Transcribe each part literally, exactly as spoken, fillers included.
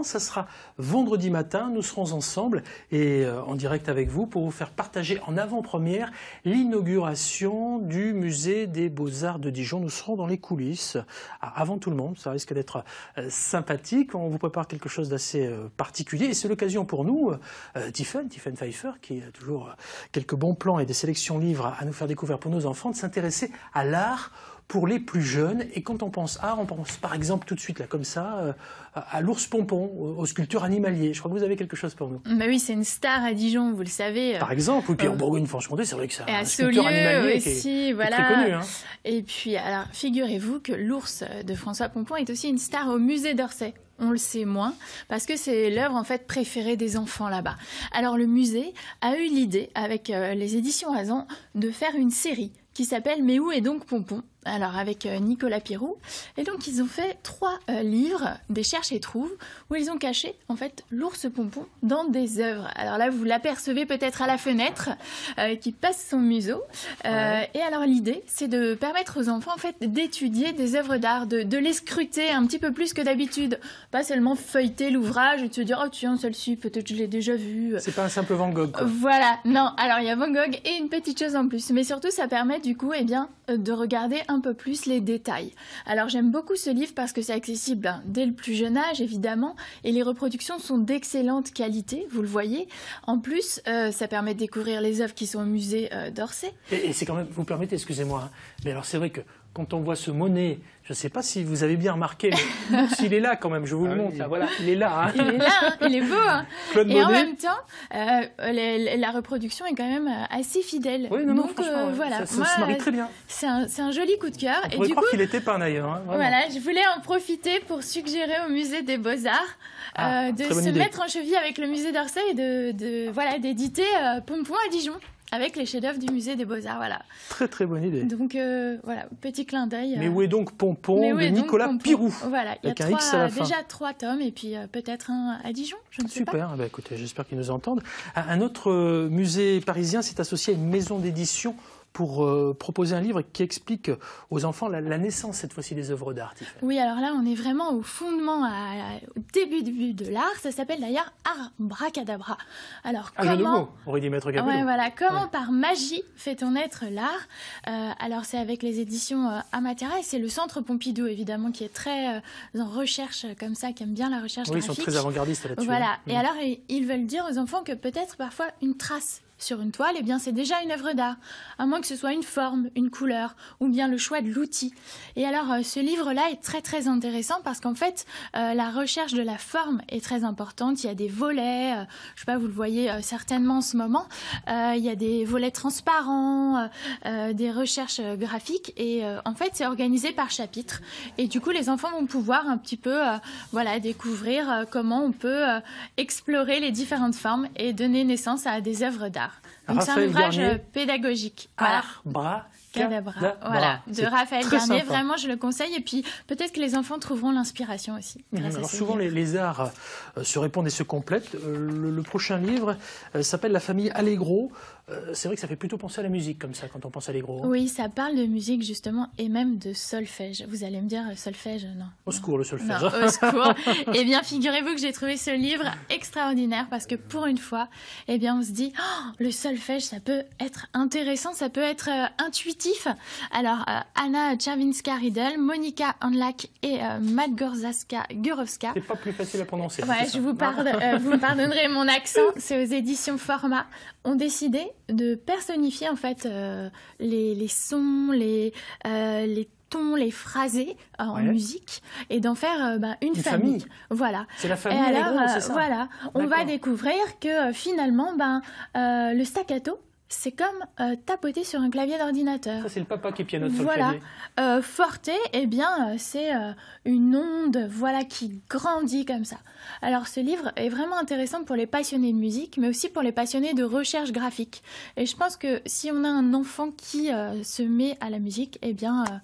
Ça sera vendredi matin, nous serons ensemble et euh, en direct avec vous pour vous faire partager en avant-première l'inauguration du musée des Beaux-Arts de Dijon. Nous serons dans les coulisses avant tout le monde, ça risque d'être euh, sympathique. On vous prépare quelque chose d'assez euh, particulier et c'est l'occasion pour nous, euh, Tiffaine, Tiffaine Pfeiffer, qui a toujours euh, quelques bons plans et des sélections livres à, à nous faire découvrir pour nos enfants, de s'intéresser à l'art pour les plus jeunes. Et quand on pense art, on pense par exemple tout de suite, là, comme ça, euh, à l'ours pompon, aux sculptures animaliers. Je crois que vous avez quelque chose pour nous. Bah oui, c'est une star à Dijon, vous le savez. Par exemple, ou puis euh, en Bourgogne-Franche-Comté, c'est vrai que c'est un sculpture animalier aussi, qui est, voilà. qui est très connu. Hein. Et puis, alors, figurez-vous que l'ours de François Pompon est aussi une star au musée d'Orsay. On le sait moins, parce que c'est l'œuvre en fait préférée des enfants là-bas. Alors le musée a eu l'idée, avec euh, les éditions Hazan, de faire une série qui s'appelle « Mais où est donc Pompon ?» Alors avec euh, Nicolas Pirou. Et donc ils ont fait trois euh, livres, des cherche et trouve, où ils ont caché en fait l'ours Pompon dans des œuvres. Alors là vous l'apercevez peut-être à la fenêtre, euh, qui passe son museau. Euh, ouais. Et alors l'idée c'est de permettre aux enfants en fait d'étudier des œuvres d'art, de, de les scruter un petit peu plus que d'habitude. Pas seulement feuilleter l'ouvrage et de se dire « Oh tiens, celle-ci, peut-être je l'ai déjà vue. » C'est pas un simple Van Gogh, quoi. Voilà, non. Alors il y a Van Gogh et une petite chose en plus. Mais surtout ça permet du coup eh bien, de regarder un peu plus les détails. Alors j'aime beaucoup ce livre parce que c'est accessible hein, dès le plus jeune âge évidemment et les reproductions sont d'excellente qualité, vous le voyez. En plus, euh, ça permet de découvrir les œuvres qui sont au musée euh, d'Orsay. Et, et c'est quand même, vous permettez, excusez-moi, hein, mais alors c'est vrai que quand on voit ce Monet, je ne sais pas si vous avez bien remarqué, mais s'il est là quand même, je vous ah le montre, oui. Là, voilà, il est là. Hein. Il est là, hein, il est beau. Hein. Claude et Monet. En même temps, euh, les, la reproduction est quand même assez fidèle. Oui, non, Donc non, euh, voilà, ça, ça moi, se marie très bien. C'est un, un joli coup de cœur. On pourrait croire qu'il était peint d'ailleurs. Hein, voilà, je voulais en profiter pour suggérer au musée des Beaux-Arts ah, euh, de se idée. mettre en cheville avec le musée d'Orsay et de, de, voilà, d'éditer euh, Pompon à Dijon. Avec les chefs-d'œuvre du musée des Beaux-Arts, voilà. Très très bonne idée. Donc euh, voilà, petit clin d'œil. Mais où est donc Pompon de Nicolas Pompon Pirou? Voilà, il y a trois, déjà trois tomes et puis euh, peut-être un à Dijon, je ne sais Super. pas. Super, bah, écoutez, j'espère qu'ils nous entendent. Un autre musée parisien s'est associé à une maison d'édition pour euh, proposer un livre qui explique aux enfants la, la naissance, cette fois-ci, des œuvres d'art. Oui, alors là, on est vraiment au fondement, à, à, au début, début de l'art. Ça s'appelle d'ailleurs Art Bracadabra. Alors, ah, comment... de mots, aurait dit Maître Capello. Ouais, voilà. Comment, ouais. par magie, fait-on naître l'art euh, Alors, c'est avec les éditions euh, Amatera et c'est le Centre Pompidou, évidemment, qui est très euh, en recherche comme ça, qui aime bien la recherche oui, graphique. Ils sont très avant-gardistes là-dessus. Voilà. Hein. Et mmh. alors, ils veulent dire aux enfants que peut-être, parfois, une trace sur une toile, eh bien, c'est déjà une œuvre d'art, à moins que ce soit une forme, une couleur, ou bien le choix de l'outil. Et alors, euh, ce livre-là est très, très intéressant parce qu'en fait, euh, la recherche de la forme est très importante. Il y a des volets, euh, je sais pas, vous le voyez euh, certainement en ce moment, euh, il y a des volets transparents, euh, euh, des recherches euh, graphiques, et euh, en fait, c'est organisé par chapitre. Et du coup, les enfants vont pouvoir un petit peu, euh, voilà, découvrir euh, comment on peut euh, explorer les différentes formes et donner naissance à des œuvres d'art. Donc c'est un ouvrage Garnier, pédagogique. Art, voilà. bras, Cadabra, voilà, de Raphaël Garnier. Sympa. Vraiment, je le conseille. Et puis, peut-être que les enfants trouveront l'inspiration aussi. Mmh, alors souvent, les, les arts euh, se répondent et se complètent. Euh, le, le prochain livre euh, s'appelle La famille Allegro. Euh, c'est vrai que ça fait plutôt penser à la musique, comme ça, quand on pense à Allegro. Hein. Oui, ça parle de musique, justement, et même de solfège. Vous allez me dire, solfège, non. Au secours, le solfège. Non, au secours. Eh bien, figurez-vous que j'ai trouvé ce livre extraordinaire, parce que pour une fois, eh bien, on se dit, oh, le solfège, ça peut être intéressant, ça peut être euh, intuitif. Alors, euh, Anna Czerwinska-Riedel, Monika Hanlak et euh, Matt Gurowska. C'est pas plus facile à prononcer. Ouais, je vous, pardonne, euh, vous me pardonnerez mon accent. C'est aux éditions Format. Ont décidé de personnifier en fait euh, les, les sons, les, euh, les tons, les phrasés euh, en ouais. musique et d'en faire euh, bah, une, une famille. famille. Voilà. C'est la famille. Et alors, Allegro, c'est ça. Voilà, on va découvrir que euh, finalement, ben, euh, le staccato, c'est comme euh, tapoter sur un clavier d'ordinateur. Ça, c'est le papa qui pianote sur voilà. le clavier. Euh, forte, eh bien, euh, c'est euh, une onde voilà, qui grandit comme ça. Alors, ce livre est vraiment intéressant pour les passionnés de musique, mais aussi pour les passionnés de recherche graphique. Et je pense que si on a un enfant qui euh, se met à la musique, eh bien... Euh,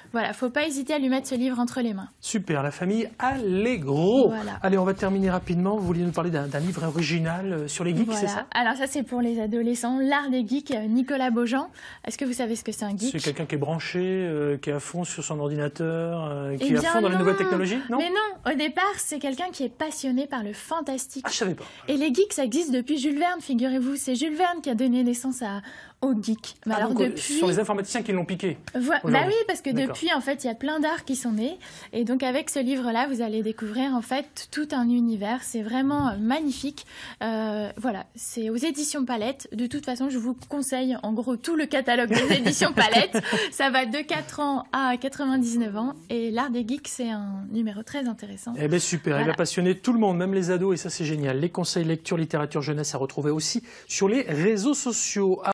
Voilà, faut pas hésiter à lui mettre ce livre entre les mains. Super, la famille Allegro. Voilà. Allez, on va terminer rapidement. Vous vouliez nous parler d'un livre original sur les geeks, voilà. c'est ça? Alors ça, c'est pour les adolescents, L'Art des geeks, Nicolas Beaujean. Est-ce que vous savez ce que c'est un geek? C'est quelqu'un qui est branché, euh, qui est à fond sur son ordinateur, euh, qui eh est à fond dans non. les nouvelles technologies, non? Mais non, au départ, c'est quelqu'un qui est passionné par le fantastique. Ah, je savais pas. Et les geeks, ça existe depuis Jules Verne, figurez-vous. C'est Jules Verne qui a donné naissance à, aux geeks. Mais Ah, alors donc, depuis... ce sont les informaticiens qui l'ont piqué. Voilà. Bah oui, parce que depuis, en fait, il y a plein d'arts qui sont nés. Et donc, avec ce livre-là, vous allez découvrir, en fait, tout un univers. C'est vraiment euh, magnifique. Euh, voilà, c'est aux éditions Palette. De toute façon, je vous conseille, en gros, tout le catalogue des éditions Palette. Ça va de quatre ans à quatre-vingt-dix-neuf ans. Et L'Art des geeks, c'est un numéro très intéressant. Eh bien, super. Voilà. Il va passionner tout le monde, même les ados. Et ça, c'est génial. Les conseils lecture, littérature, jeunesse à retrouver aussi sur les réseaux sociaux.